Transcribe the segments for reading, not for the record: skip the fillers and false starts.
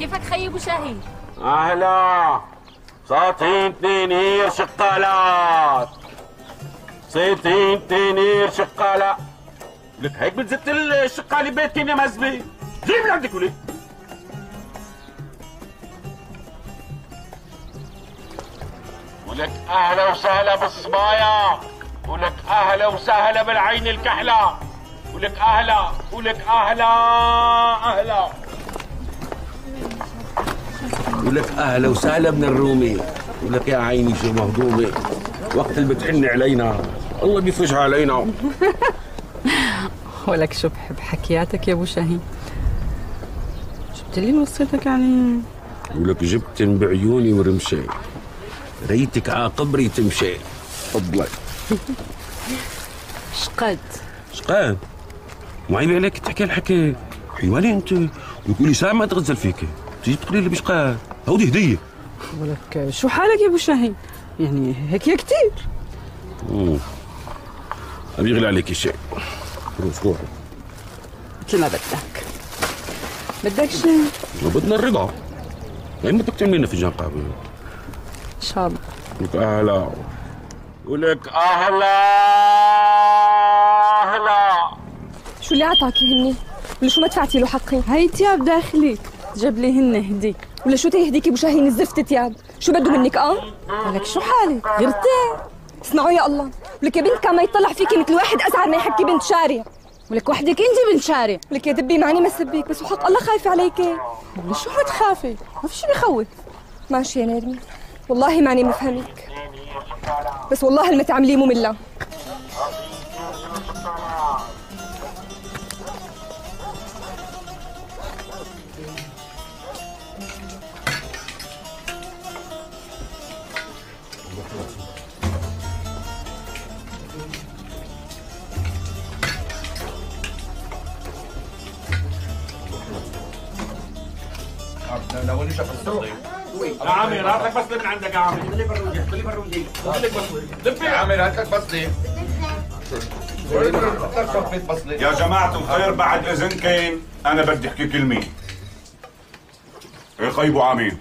كيفك خيي ابو شاهين؟ اهلا. ساطين تنينير شقالات، ساطين تنينير شقالات. لك هيك بتزت الشقالة بيتكم يا مزبي. جيب اللي عندك ولي. ولك اهلا وسهلا بالصبايا، ولك اهلا وسهلا بالعين الكحلة، ولك اهلا ولك اهلا اهلا، ولك اهلا وسهلا ابن الرومي، ولك يا عيني شو مهضومه وقت اللي بتحن علينا الله بيفرجها علينا. ولك شو بحب حكياتك يا ابو شاهين. جبت لي وصيتك يعني. ولك جبتن بعيوني ورمشي، ريتك عاقبري تمشي. فضلك. شقد شقد؟ مو عيب عليك تحكي الحكي. حيواني انت، يقولي ساعة ما تغزل فيك تيجي تقولي لي بشقد. هودي هدية. ولك شو حالك يا ابو شاهين؟ يعني هيك يا كثير. ابي يغلي عليك شيء. روح مثل ما بدك. بدك شيء؟ بدنا الرضا. يعني بدك تعمل لنا فنجان قهوة ان شاء الله. لك اهلا ولك اهلا اهلا. شو اللي عطاك هني؟ ولا شو ما دفعتي له حقي؟ هاي تياب داخلي جاب لي هن هدي. ولا شو تهديكي ابو شاهين الزفت تياب؟ شو بده منك ولك شو حالك؟ غيرتي؟ اسمعوا يا الله، ولك يا بنت كان ما يطلع فيكي مثل واحد ازعر ما يحكي بنت شارع. ولك وحدك انت بنت شارع. ولك يا دبي معني ما سبيك، بس وحق الله خايفه عليكي. ولا شو بتخافي؟ ما في شيء بخوف. ماشي يا نادمين، والله ماني مفهمك، بس والله اللي تعمليه ممله. يا عمي هات لك بصلة من عندك يا عمي. خلي فروجي خلي فروجي. خلي لك بصلة. لف يا عمي هات لك بصلة. يا جماعة الخير بعد إذنكم أنا بدي أحكي كلمة. إيه خي أبو عمي،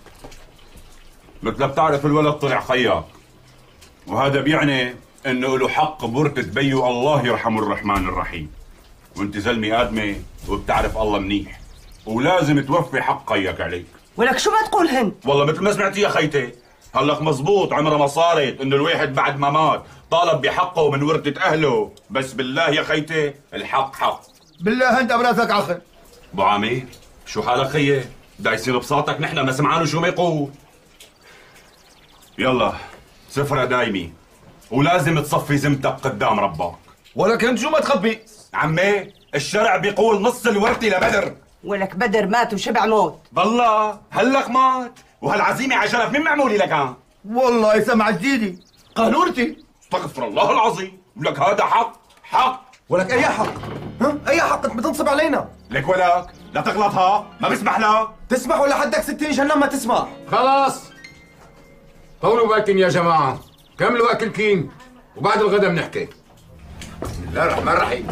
مثل بتعرف الولد طلع خياط، وهذا بيعني إنه له حق بورتة بيو الله يرحمه الرحمن الرحيم. وأنت زلمة آدمة وبتعرف الله منيح، ولازم توفي حق خيك عليك. ولك شو بتقول هند؟ والله مثل ما سمعتي يا خيتي، هلق مزبوط عمرها ما صارت انه الواحد بعد ما مات طالب بحقه من ورثة اهله، بس بالله يا خيتي الحق حق. بالله هند ابراسك عخر. ابو عمير شو حالك خيي؟ دا يصير بساطك نحن ما سمعانه شو ما يقول. يلا سفرة دايمي، ولازم تصفي ذمتك قدام ربك. ولك هند شو ما تخبي؟ عمي الشرع بيقول نص الورثة لبدر. ولك بدر مات وشبع موت. بالله هلق مات، وهالعزيمة على شرف مين معمولي لك؟ والله سمع جديدي قانورتي. استغفر الله العظيم، ولك هذا حق حق. ولك اي حق؟ ها؟ اي حق انت بتنصب علينا؟ لك ولك لا تغلطها، ما بسمح لها. تسمح ولا حدك 60 جهنم ما تسمح. خلاص طولوا بالكم يا جماعة، كملوا أكلكين وبعد الغدا بنحكي. بسم الله الرحمن الرحيم.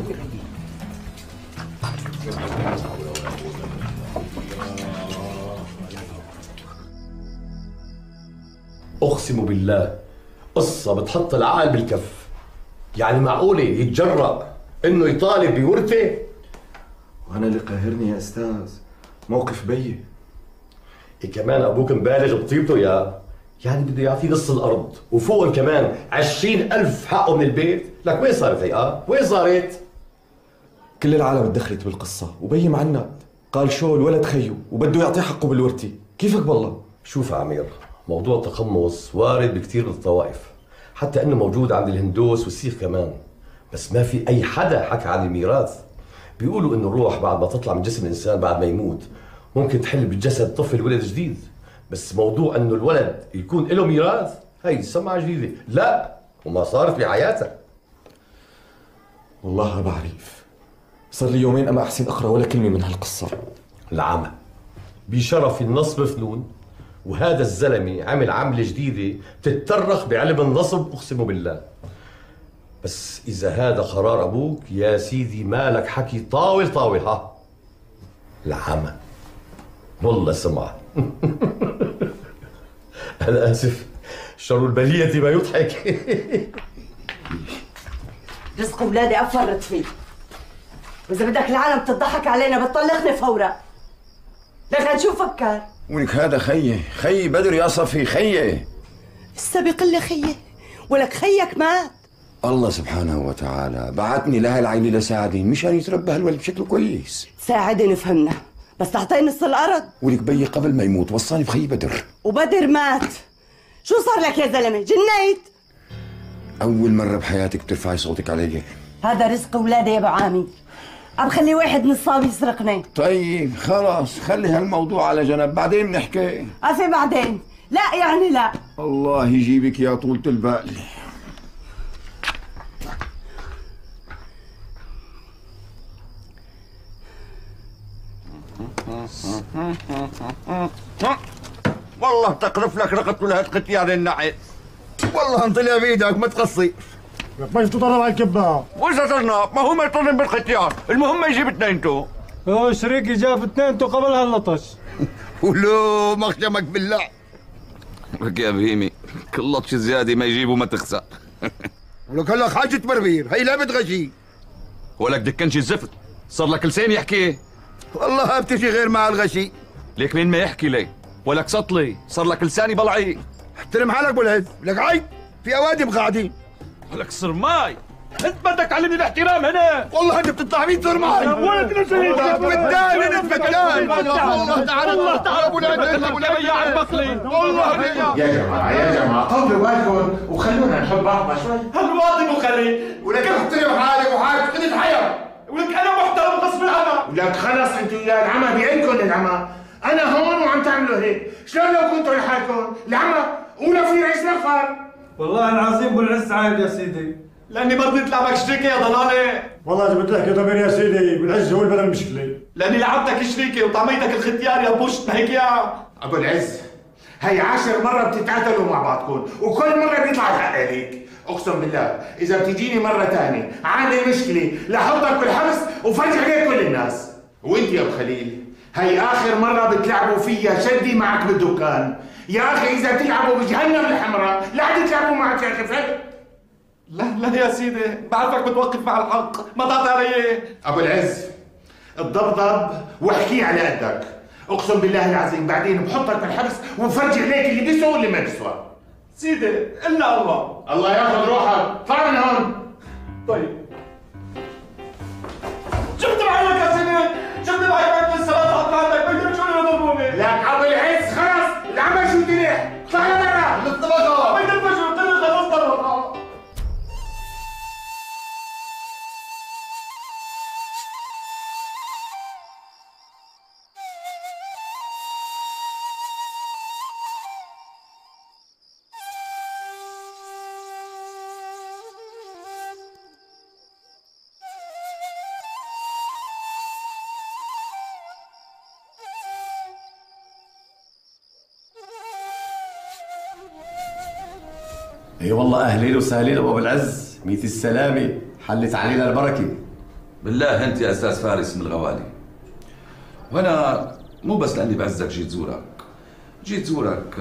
أقسم بالله قصة بتحط العقل بالكف. يعني معقولة يتجرأ إنه يطالب بورثة؟ وأنا اللي قاهرني يا أستاذ موقف بيي. كمان أبوك مبالغ بطيبته يعني بده يعطيه نص الأرض وفوقهم كمان 20,000 حقه من البيت. لك وين صارت هي وين صارت؟ كل العالم اتدخلت بالقصة وبيي معند، قال شو الولد خيو وبده يعطيه حقه بالورثة. كيفك بالله؟ شوف يا عمير، موضوع التقمص وارد بكثير من الطوائف، حتى انه موجود عند الهندوس والسيخ كمان، بس ما في اي حدا حكى عن الميراث. بيقولوا انه الروح بعد ما تطلع من جسم الانسان بعد ما يموت ممكن تحل بالجسد طفل ولد جديد، بس موضوع انه الولد يكون له ميراث هي سمعة جديدة، لا وما صارت بحياتها. والله ما بعرف، صار لي يومين اما احسن اقرا ولا كلمة من هالقصة. العمى بشرف النصب فنون، وهذا الزلمه عمل عمله جديده بتتطرق بعلم النصب اقسم بالله. بس اذا هذا قرار ابوك يا سيدي مالك حكي طاول طاول. العمى والله سمع. أنا آسف، شر البلية ما يضحك. رزق ولادي أفرط فيه، وإذا بدك العالم تضحك علينا بتطلقني فورا. لكن شو فكر؟ ولك هذا خيي بدر يا صفي، خيي لسه بيقول لي خيي، ولك خيك مات. الله سبحانه وتعالى بعتني لهالعيلة لساعدين مشان يتربى هالولد بشكل كويس. ساعدني فهمنا، بس تعطيني نص الأرض. ولك بيي قبل ما يموت وصاني بخيي بدر. وبدر مات. شو صار لك يا زلمة؟ جنيت؟ أول مرة بحياتك بترفعي صوتك علي. هذا رزق ولادي يا أبو عامر، عم خلي واحد نصاب يسرقني. طيب خلاص خلي هالموضوع على جنب، بعدين بنحكي. أفي بعدين؟ لا يعني لا. الله يجيبك يا طولة البال. والله تقرف لك رقت ولا هتقتيار النعي. والله انطلع بايدك ما تقصي. ما تضرب على الكباب. واذا صرنا ما هو ما يطلب بالختيار، المهم ما يجيب اثنينتو. شريكي جاب اثنينتو قبل هاللطش. ولو مخجمك بالله. لك يا بهيمي كل لطش زياده ما يجيبه ما تخسر. ولك هلا حاجة بربير، هي لا بتغشي. ولك دكنش الزفت، صار لك لسان يحكي. والله ما بتجي غير مع الغشي. ليك مين ما يحكي لي، ولك سطلي، صار لك لساني بلعي. احترم حالك بالعز، لك عيب، في اوادم قاعدين. ولك صرماي، انت بدك تعلمني الاحترام هنا. والله انت بتطلع مين صرماي؟ ولك نسيت. بدال انت بدال. والله تعال ابو العز ابو العز يا عالبقلي. والله يا جماعة طولوا بالكم وخلونا نحب بعضنا شوي. هالواطي مخلي. ولك احترم حالك وحالك قلة حياة. ولك انا محترم غصب عني. ولك خلص انتوا يا العمى بعينكم العمى. انا هون وعم تعملوا هيك، شلون لو كنتوا لحالكم؟ العمى ولا في رئيس مغفر. والله العظيم بالعز عايد يا سيدي. لاني ما رضيت لعبك شريكي يا ضلالي. والله جبت لك يا ضمير يا سيدي، بالعز هو اللي بلا المشكله. لاني لعبتك شريكي وطعميتك الختيار يا بوشت، ما هيك يا ابو العز، هي 10 مرة بتتعادلوا مع بعضكم، وكل مرة بيطلع الحق عليك. اقسم بالله اذا بتجيني مرة ثانية عندي مشكلة لحطك بالحبس وفرج عليك كل الناس. وانت يا ابو خليل، هي اخر مرة بتلعبوا فيها شدي معك بالدكان. يا اخي اذا بتلعبوا بجهنم الحمراء لا عاد تلعبوا معك يا اخي، فهمت؟ لا يا سيدي، بعرفك بتوقف مع الحق، ما تعطي علي. ابو العز، الضبضب واحكيه على قدك. اقسم بالله العظيم بعدين بحطك بالحبس وبفرجي عليك اللي بيسوى واللي ما بيسوى. سيدي الا الله ياخذ روحك، طلع من هون. طيب شفت بعينك يا سيدي، شفت بعينك الصلاة حط عندك، بدهم شو اللي يضربوني. لك ابو العز خلص، العمى شو تريح، طلع برا. للطبقة. بدي الفجر، قلت لي خلص ضربك. اي والله اهلين وسهلين ابو العز، ميت السلامه، حلت علينا البركه. بالله انت يا استاذ فارس من الغوالي، وانا مو بس لاني بعزك جيت زورك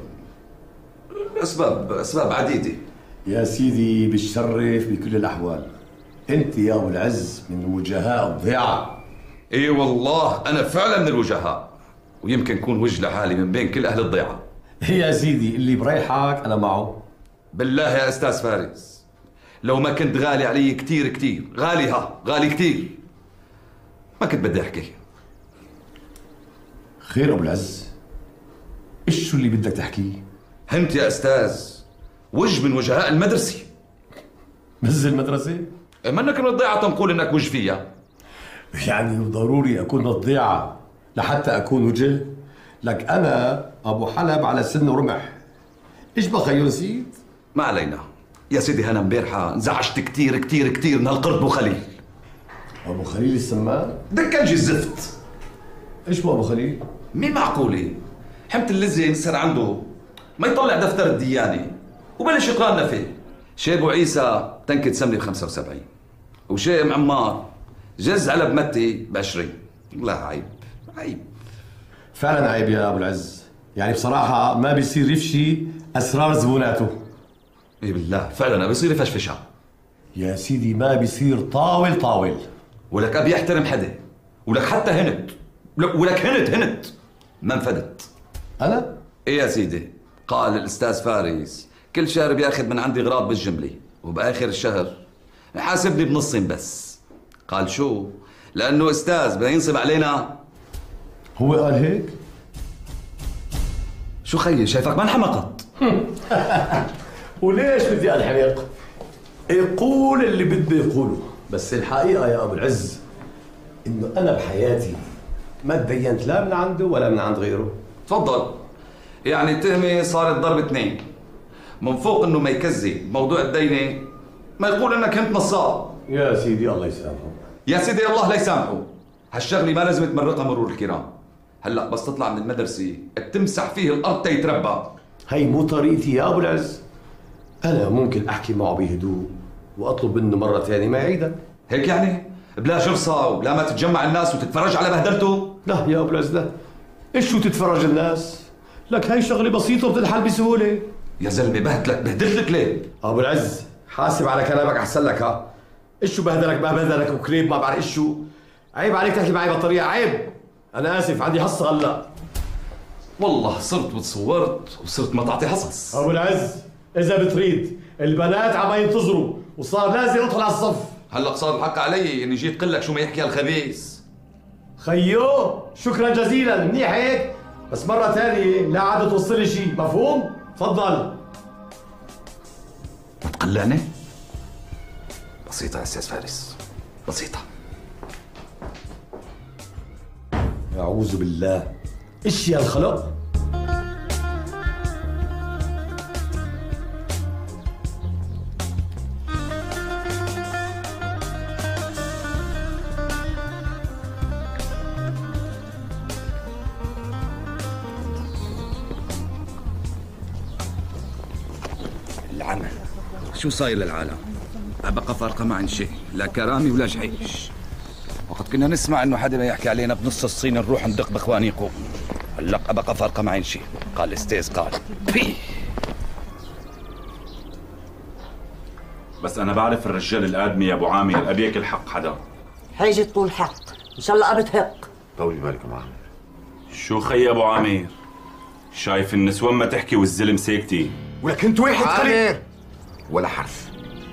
اسباب عديده. يا سيدي بالشرف بكل الاحوال، انت يا ابو العز من الوجهاء الضيعه. اي والله انا فعلا من الوجهاء، ويمكن كون وجه لحالي من بين كل اهل الضيعه. يا سيدي اللي بريحك انا معه. بالله يا استاذ فارس، لو ما كنت غالي علي كتير غالي كتير، ما كنت بدي احكي. خير ابو العز، ايش شو اللي بدك تحكيه؟ انت يا استاذ وجه من وجهاء المدرسه. بس المدرسه؟ منك من الضيعه تنقول انك وجه فيها. يعني ضروري اكون الضيعه لحتى اكون وجه؟ لك انا ابو حلب على سن ورمح، ايش بقى نسيت؟ ما علينا يا سيدي، انا امبارحه انزعجت كتير من هالقرد ابو خليل. ابو خليل السمان؟ دكنجي الزفت. ايش بو ابو خليل؟ مين معقوله؟ حمت اللزين صار عنده ما يطلع دفتر الديانه وبلش يقرا لنا فيه. شي ابو عيسى تنكة سمنه ب75، وشي ام عمار جز علب متي ب20. لا عيب. فعلا عيب يا ابو العز، يعني بصراحه ما بيصير يفشي اسرار زبوناته. اي بالله فعلا بيصير يفشفشها. يا سيدي ما بيصير طاول ولك ابي يحترم حدا، ولك حتى هنت، ولك هنت ما انفدت. انا؟ ايه يا سيدي، قال الاستاذ فارس كل شهر بياخذ من عندي غراض بالجمله، وباخر الشهر يحاسبني بنصين بس. قال شو؟ لانه استاذ بده ينصب علينا. هو قال هيك؟ شو خيي شايفك ما انحمقت؟ وليش بدي انحمق؟ يقول اللي بده يقوله، بس الحقيقه يا ابو العز انه انا بحياتي ما تدينت لا من عنده ولا من عند غيره. تفضل. يعني التهمه صارت ضرب 2، من فوق انه ما يكذب موضوع الدينه، ما يقول انك انت نصاب. يا سيدي الله يسامحه. يا سيدي الله لا يسامحه، هالشغله ما لازم تمرقها مرور الكرام. هلا بس تطلع من المدرسه بتمسح فيه الارض تيتربى. هي مو طريقتي يا ابو العز. انا ممكن احكي معه بهدوء واطلب منه مره ثانيه ما يعيدها. هيك يعني؟ بلا جرصه وبلا ما تتجمع الناس وتتفرج على بهدلته؟ لا يا ابو العز لا. ايش شو تتفرج الناس؟ لك هي شغله بسيطه وبتنحل بسهوله. يا زلمه بهدلتك ليه؟ ابو العز حاسب على كلامك احسن لك. ها ايش شو بهدلك ما بهدلك وكريب ما بعرف ايش شو. عيب عليك تحكي معي بالطريقه، عيب. انا اسف عندي حصه هلا. والله صرت وتصورت وصرت ما تعطي حصص. ابو العز اذا بتريد البنات عم ينتظروا وصار لازم ادخل على الصف. هلا صار الحق علي اني جيت قل لك شو ما يحكي هالخبيث. خيو شكرا جزيلا، منيح هيك، بس مرة ثانية لا عاد توصل لي شيء، مفهوم؟ تفضل. ما تقلعني؟ بسيطة يا استاذ فارس، بسيطة. أعوذ بالله، إيش يا الخلق؟ العمل شو صاير للعالم؟ أبقى فارقة ما عن شيء، لا كرامي ولا جحيش. وقد كنا نسمع انه حدا يحكي علينا بنص الصين نروح ندق بخوانيقه. هلا أبقى فارقة ما عن شيء، قال الاستاذ قال بي. بس انا بعرف الرجال الادمي يا ابو عامر ابي ياكل حق حدا. حيجي تقول حق ان شاء الله بتهق. طولي بالك يا عامر. شو خي ابو عامر؟ شايف النسوان ما تحكي والزلم ساكتي. ولك انت واحد قليل ولا حرف.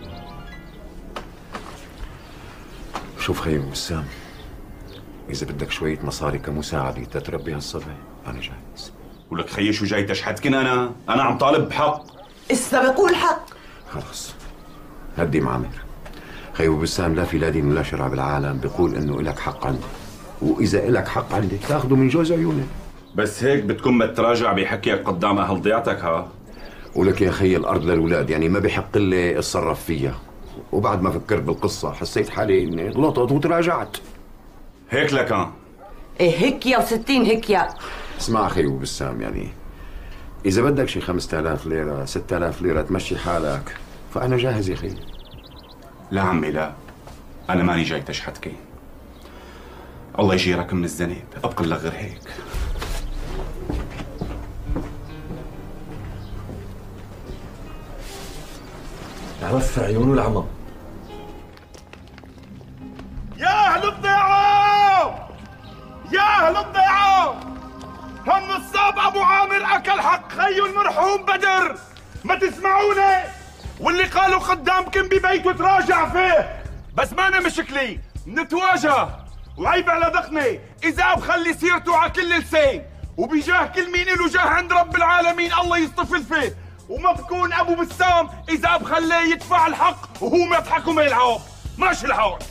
شوف خيي وسام، إذا بدك شوية مصاري كمساعدة تتربي هالصبي أنا جاهز. ولك خيي شو جاي تشحتكن أنا عم طالب بحق. إسا بقول حق. خلص هدي معامر. خيي وبسام لا في لا دين ولا شرع بالعالم بيقول إنه إلك حق عندي، وإذا إلك حق عندي تاخده من جوز عيونك. بس هيك بتكون ما تراجع بحكيك قدام أهل ضيعتك. ها ولك يا خيي الأرض للأولاد، يعني ما بحق لي اتصرف فيها. وبعد ما فكرت بالقصة حسيت حالي إني غلطت وتراجعت. هيك لك ايه هيك يا و60 هيك يا. اسمع اخي وبسام، يعني اذا بدك شي 5000 ليره 6000 ليره تمشي حالك فانا جاهز يا اخي. لا عمي لا، انا ماني جاي تشحتكي. الله يجيرك من الذنب، ابقى لك غير هيك. عرف عيونه العمى. يا اهل الضيعه، يا اهل الضيعه، هم الصاب ابو عامر اكل حق خيو المرحوم بدر. ما تسمعوني؟ واللي قالوا قدامكم ببيته تراجع فيه. بس ما انا مشكلي، نتواجه. وعيب على ذقني اذا بخلي سيرته على كل لسان، وبجاه كل مين له جاه عند رب العالمين الله يصطفل فيه. وما بكون ابو بسام اذا بخليه يدفع الحق وهو ما يضحك وما يلعب. ماشي الحال.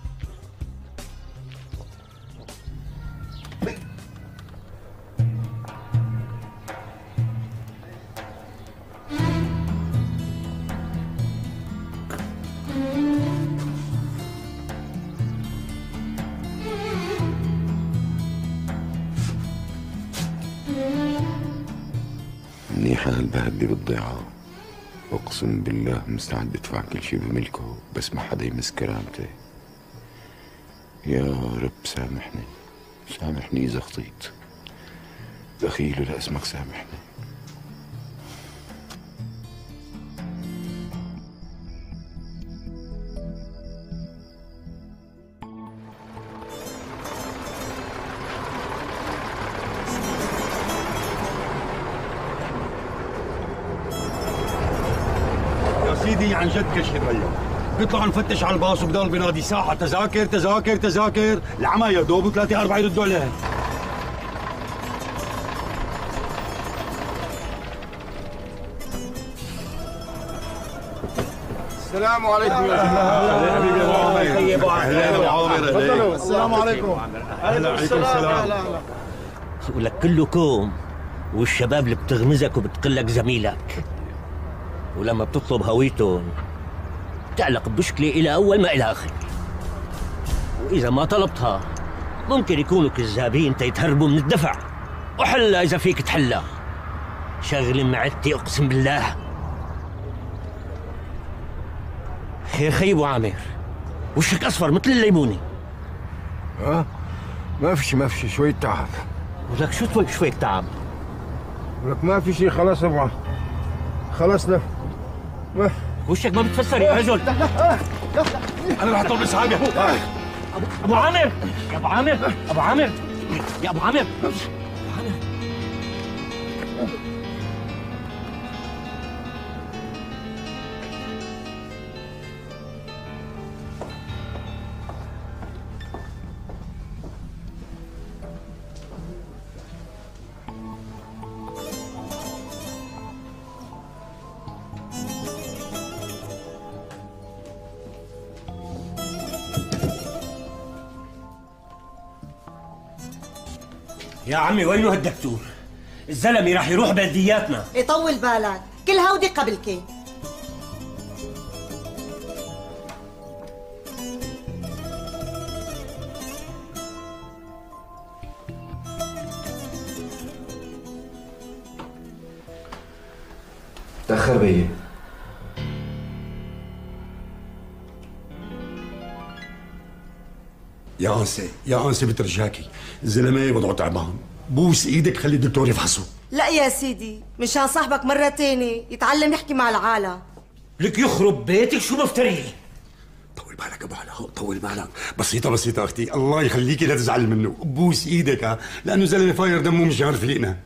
منيحة هالبهدلة بالضيعة، اقسم بالله مستعد ادفع كل شي بملكه بس ما حدا يمس كرامتي. يا رب سامحني، سامحني اذا خطيت. دخيله لاسمك سامحني. سيدي عن جد كل شيء تغير. بيطلع نفتش على الباص وبضل بنادي ساعة تذاكر تذاكر تذاكر، العمى يا دوب 3 4 يردوا عليه. السلام عليكم يا جماعة. السلام عليكم. اهلا عليكم السلام. ولك كلكم والشباب اللي بتغمزك وبتقلك زميلك، ولما بتطلب هويتهم تعلق بمشكلة إلى أول ما إلى آخر، وإذا ما طلبتها ممكن يكونوا كذابين تيتهربوا من الدفع، وحلا إذا فيك تحلها. شغل معدتي أقسم بالله. خي أبو عامر، وشك أصفر مثل الليمونة. ما في شوية تعب. ولك شو شوية تعب؟ ولك ما في شيء. خلاص ابغى خلصنا. وشك ما بتفسر يا رجل. لا انا رح اطلب اسعاف يا ابو عامر، يا ابو عامر، ابو عامر، يا ابو عامر. يا عمي وينه هالدكتور؟ الزلمه راح يروح بلدياتنا. يطول بالك، كل هودي قبلك. تأخر بيي. يا انسه بترجاكي، الزلمه وضعه تعبان، بوس ايدك خلي الدكتور يفحصه. لا يا سيدي، مشان صاحبك مرة تاني يتعلم يحكي مع العالم. لك يخرب بيتك شو مفتري. طول بالك ابو علاء، طول بالك. بسيطة اختي، الله يخليكي لا تزعل منه، بوس ايدك لانه زلمه فاير دمه مش عارف رفيقنا.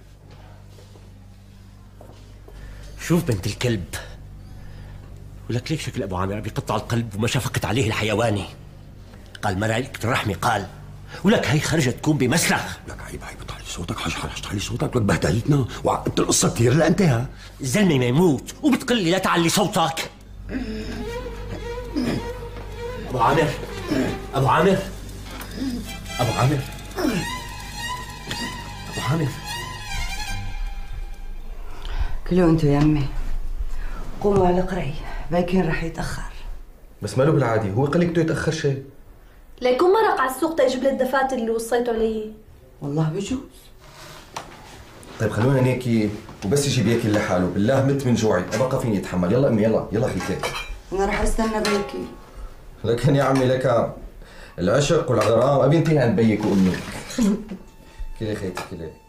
شوف بنت الكلب، ولك ليك شكل ابو عامر بيقطع القلب وما شفقت عليه الحيواني. قال ملائكة الرحمة قال، ولك هي خرجت تكون بمسلخ. لك عيب بتعلي صوتك، حرجت تعلي صوتك، لك بهدلتنا وعقدت القصة كثير لانتهى. الزلمة ما يموت وبتقول لي لا تعلي صوتك. ابو عامر، ابو عامر، ابو عامر، ابو عامر. كلوا انتوا يا امي، قوموا على القري، باكين رح يتأخر. بس ماله بالعادي، هو قال لك بده يتأخر شيء. ليكون مرق على السوق تيجيب لي الدفاتر اللي وصيته علي. والله بجوز. طيب خلونا نحكي، وبس يجيب ياكل لحاله، بالله مت من جوعي، أبقى فيني اتحمل. يلا امي يلا خيتي. انا رح استنى بيكي. لكن يا عمي لك العشق والغرام ابي انتهي عند بيك وامك. كلي خيتي كلي.